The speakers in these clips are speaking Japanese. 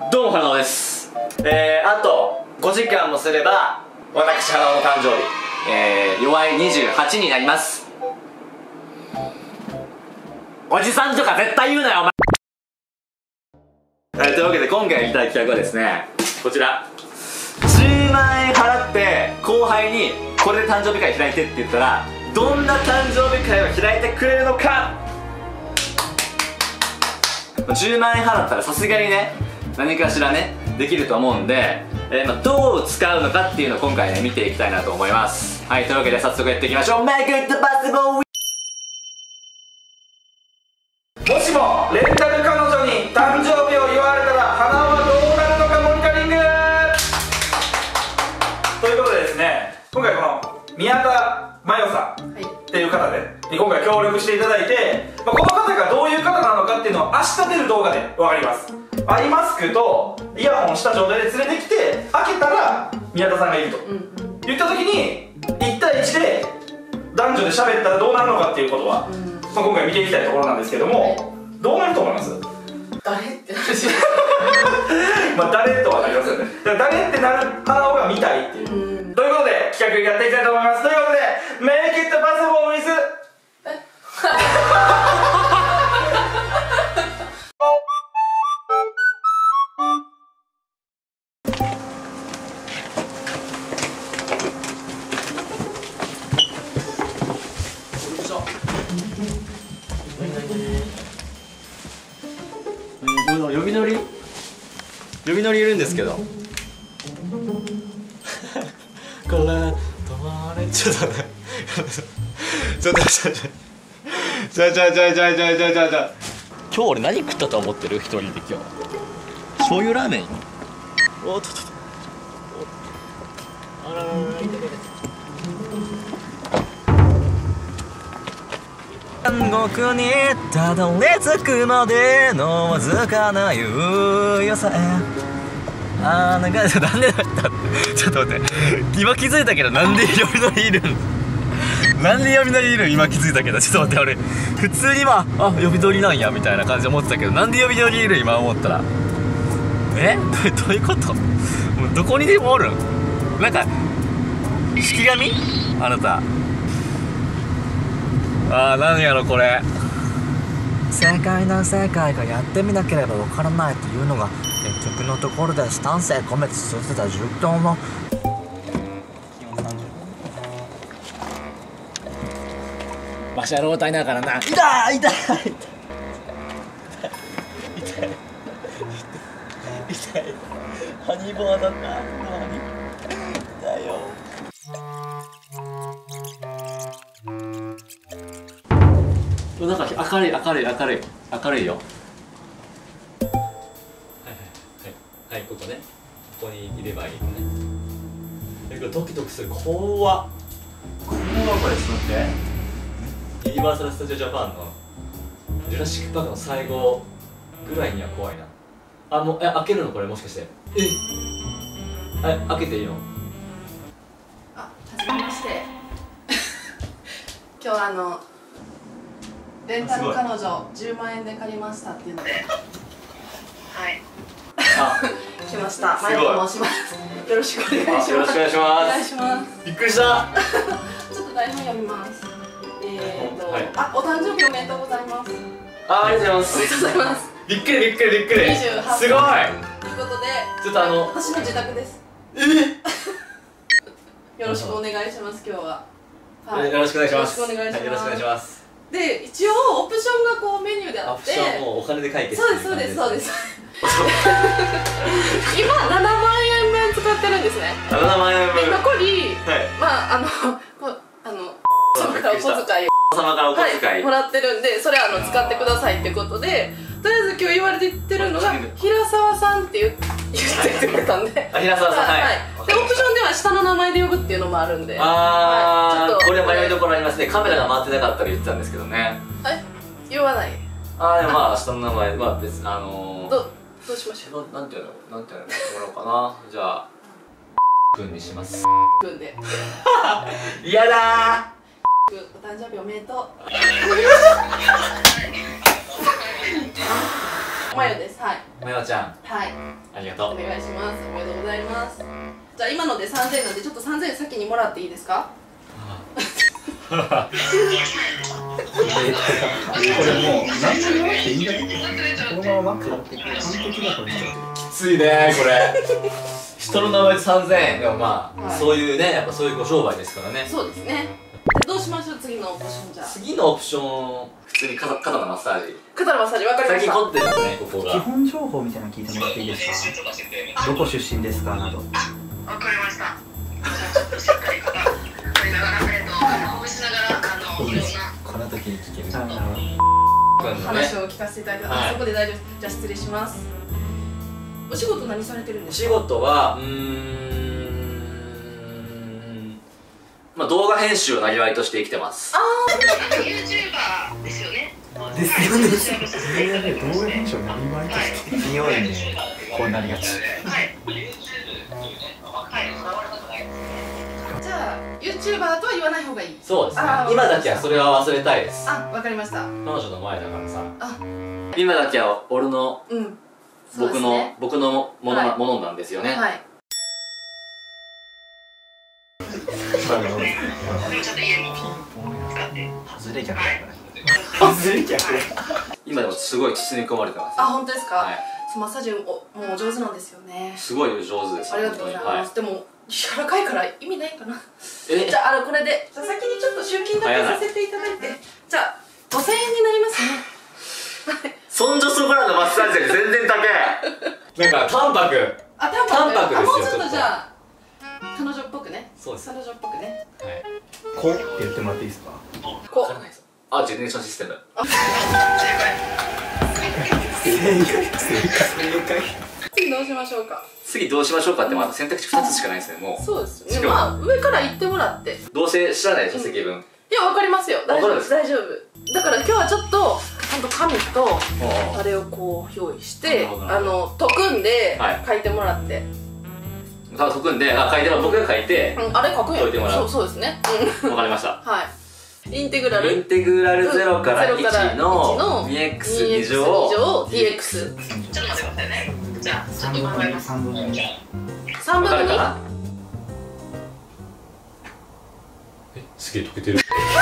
どうも花尾です。あと5時間もすれば私花尾の誕生日、弱い28になります。おじさんとか絶対言うなよお前。というわけで今回やりたい企画はですね、こちら10万円払って後輩にこれで誕生日会開いてって言ったらどんな誕生日会を開いてくれるのか。10万円払ったらさすがにね何かしらねできると思うんで、どう使うのかっていうのを今回ね見ていきたいなと思います。はい、というわけで早速やっていきましょう。 Make it possible。 もしもレンタル彼女に誕生日を言われたら花尾はどうなるのかモニタリングということでですね、今回この宮田真代さんっていう方で今回協力していただいて、この方がどういう方なのかっていうのは明日出る動画で分かります。アイマスクとイヤホンした状態で連れてきて開けたら宮田さんがいると言った時に1対1で男女で喋ったらどうなるのかっていうことは、今回見ていきたいところなんですけども、どうなると思います？ 誰ってなるしまあ誰とはなりますよね。だから誰ってなる花尾が見たいっていう、ということで企画やっていきたいと思います。ということでMake it possible with 呼び乗りいるんですけどこれ止まれちょっとねちょっと今日俺何食ったと思ってる？一人で今日醤油ラーメン。おっとあららら南国にたどり着くまでのわずかな猶予さえなんでだったちょっと待って今気づいたけどなんで呼び乗りいるんなんで呼び乗りいるん今気づいたけどちょっと待って俺普通に今呼び乗りなんやみたいな感じで思ってたけどなんで呼び乗りいるん今思ったらどういうこと？もうどこにでもおるん？なんか式神？あなた何やろこれ。正解な正解がやってみなければわからないというのが結局のところでス丹精込めて育てた10頭のわしは老体だからな。痛いハニーボアだった。痛いよ。なんか明るいよ。はい、ここね。ここにいればいいのね。ドキドキする。怖っこれ。ちょっと待って。ユニバーサル・スタジオ・ジャパンのジュラシック・パークの最後ぐらいには怖いな。もう開けるのこれもしかして。開けていいの？ はじめまして今日レンタル彼女10万円で借りましたっていうのではい来ました。マイコ申します。よろしくお願いします。 よろしくお願いします。びっくりしたちょっと台本読みます。お誕生日おめでとうございます。 ありがとうございます。びっくり 28歳すごいということでちょっと私の自宅です。よろしくお願いします今日は。 よろしくお願いします。 よろしくお願いします。で一応オプションがこうメニューであって、 オプションもうお金で解決そうです今7万円分使ってるんですね。 7万円分残り様からお小遣いもらってるんで、それ使ってくださいってことで、とりあえず今日言われてるのが平沢さんって言ってくれたんで平沢さん、はい。 でオプションでは下の名前で呼ぶっていうのもあるんで、 これは迷いどころありますね。カメラが回ってなかったら言ってたんですけどね。 言わない。 でも下の名前は別どうしましょう。 なんていうのもらおうかな。じゃあ君にします。 君で嫌だー。 お誕生日おめでとう。 マヨです。はい。 まよちゃん、 はい。 ありがとう。 お願いします。おめでとうございます。じゃあ今ので3000円なんでちょっと3000円先にもらっていいですか？ これもう何も言わなくていいんじゃない？このままマックだって完璧だこれ。 きついねこれ。人の名前で3000円でもまあ、 はい、 そういうね、やっぱそういうご商売ですからね。 そうですね。どうしましょう次のオプション。じゃあ次のオプション、普通に肩のマッサージ。 肩のマッサージ、わかりました。 最近凝ってるんですね、ここが。 基本情報みたいなの聞いてもらっていいですか？どこ出身ですかなど。 わかりました。じゃあちょっとしっかり肩取りながら、ほぐしながら、いろんなこの時に聞ける。 話を聞かせていただいて、そこで大丈夫です。じゃあ失礼します。お仕事何されてるんですか？ お仕事はまあ動画編集をなりわいとして生きてます。 ああ、YouTuber ですよね。 ですよね。動画編集をなりわいとして匂いね。こうなりがち。 はい。 じゃあ YouTuber とは言わない方がいい。 そうですね。今だけはそれは忘れたいです。 あ、わかりました。 彼女の前だからさ。 あ、 今だけは俺の、僕のものなんですよね。はい。 外れ客だから。外れ客。 今でもすごい包み込まれてます。 あ、本当ですか。はい。マッサージもうお上手なんですよね。 すごい上手です。 ありがとうございます。でも柔らかいから意味ないかな。じゃあこれで先にちょっと集金だけさせていただいて、じゃあ5000円になりますね。 そんじょそこらのマッサージより全然高い。なんか淡白。あ、淡白ですよ。 もうちょっとじゃあ彼女っぽくね。 そうです。 彼女っぽくね。 はい。こって言ってもらっていいですか？ こ。あ、ジェネレーションシステム。 正解。 次どうしましょうか。 次どうしましょうかってまだ選択肢2つしかないですね。もう。 そうですね。まあ上から言ってもらって。 どうせ知らないでしょ積分。 いや、わかりますよ。大丈夫です。大丈夫。だから今日はちょっとちゃんと紙とあれをこう用意して解くんで書いてもらって。 解くんで、書いても僕が書いて。 あれ書くんや。 解いてもらう。 そうですね。 わかりました。 はい。インテグラル 0から1の 2x 以上 dx。 ちょっと待ってくださいね。じゃあちょっと考えます。 3分の2。 3分の 2？ すげえ解けてる。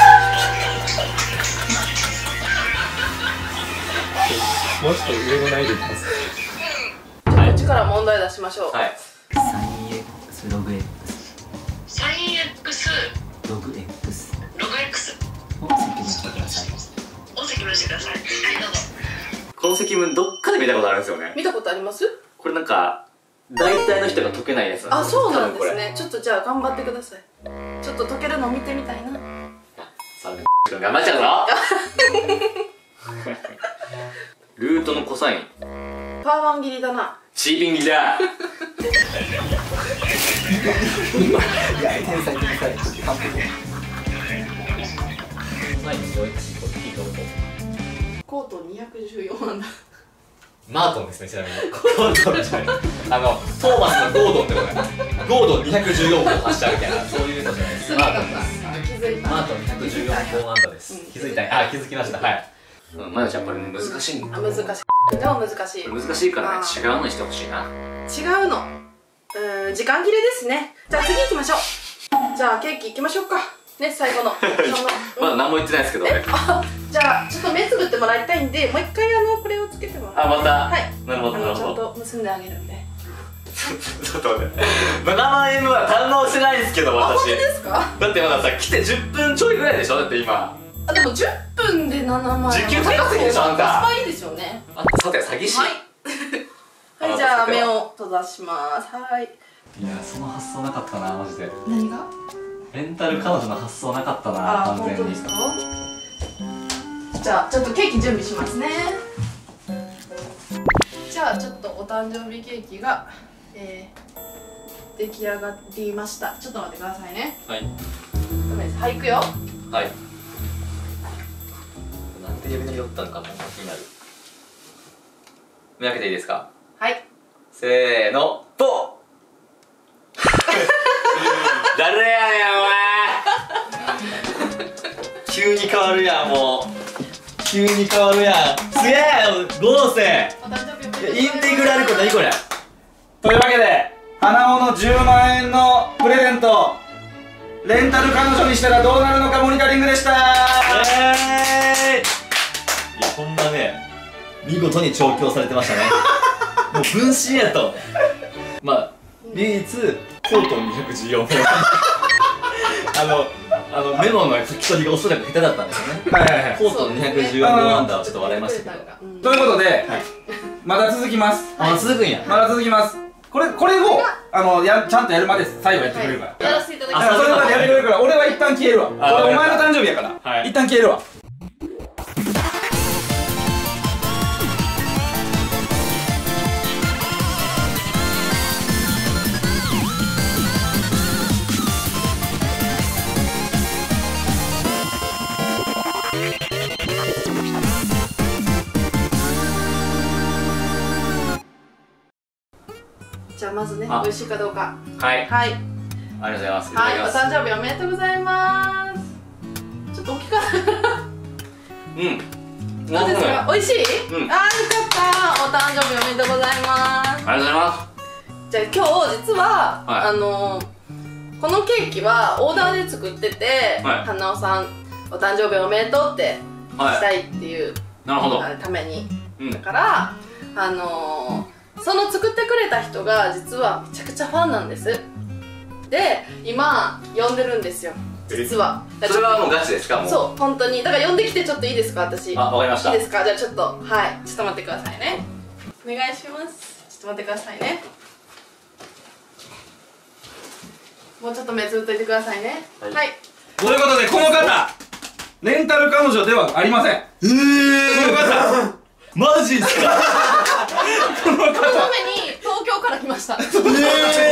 もうちょっと上の難易度いきます。 こっちから問題出しましょう。 はい。 3x ログ x。 3x ログ x。 ログ x。 を積分してください。 を積分してください。はい、どうぞ。 この積分どっかで見たことあるんですよね。 見たことあります？これなんか大体の人が解けないやつなんです。 あ、そうなんですね。ちょっとじゃあ頑張ってください。ちょっと解けるの見てみたいな。 さあ、頑張っちゃうぞ。ルートのコサイン。 パーワン切りだな。 チーピン切りだ。 いや、天才。完璧。 コート214万だ。 マートンですね、ちなみに。コートンじゃない。トーマスのゴードンってことね。ゴードン214本発射みたいな、そういうのじゃないです。 マートン214本安打です。気づいた。あ、気づきました。はい。まよちゃん、これ難しいんだ。 難しい。でも難しい。 難しいからね、違うのにしてほしいな。 違うの。時間切れですね。じゃあ次行きましょう。じゃあケーキ行きましょうか。ね、最後の。 まだ何も言ってないですけどね。 じゃあちょっと目つぶってもらいたいんで、もう一回これをつけてもらって。 あ、また。 はい。 なるほど。 ちゃんと結んであげるんで。 ちょっと待って。7万円は堪能してないんですけど、私。 本当ですか？ だってまださ、来て10分ちょいぐらいでしょ、だって今。 あ、でも10分で7万円。 時給高すぎでしょ、あんた。 コスパいいですよね。 あんたさて詐欺師。はい。 はい、じゃあ目を閉ざします。はい。 いや、その発想なかったな、マジで。 何が？ レンタル彼女の発想なかったな、完全に。 本当ですか？じゃあちょっとケーキ準備しますね。じゃあちょっとお誕生日ケーキが、出来上がりました。ちょっと待ってくださいね。 はい。 はい、いくよ。 はい。なんで指に寄ったのか気になる。目開けていいですか？ はい。 せーの、ポッ。誰やねんお前。急に変わるやん、もう。急に変わるやん。すげえ、5世。 お誕インテグラルコ何これ。 というわけで花尾の10万円のプレゼントレンタル彼女にしたらどうなるのかモニタリングでした。 いやこんなね見事に調教されてましたね。もう分身やと。まあ唯一コートン214名メモの書き取りがおそらく下手だったんですよね。 はいはいはい。 コートン214号アンダーはちょっと笑いましたけど。 ということで、まだ続きます。 あ、続くんや。 まだ続きます。これをちゃんとやるまで最後やってくれるから。 やらせていただきます。 それまでやってくれるから俺は一旦消えるわ。これお前の誕生日やから一旦消えるわ。 じゃあまずね、美味しいかどうか。 はい。 はい。 ありがとうございます。 はい、お誕生日おめでとうございます。ちょっと大きかった。 うん。 どうですか？美味しい？ うん。 あーよかった。お誕生日おめでとうございます。 ありがとうございます。 じゃあ今日実はこのケーキはオーダーで作ってて、花尾さんお誕生日おめでとうってしたいっていうために、だからその作ってくれた人が実はめちゃくちゃファンなんです。で今呼んでるんですよ実は。 それはもうガチですか？もうそう本当にだから呼んできてちょっといいですか私。 あ、わかりました。 いいですか？じゃあちょっとはいちょっと待ってくださいね。お願いします。ちょっと待ってくださいね。もうちょっと目つぶっといてくださいね。はい、 ということでこの方レンタル彼女ではありません。この方マジっすか？ このために東京から来ました。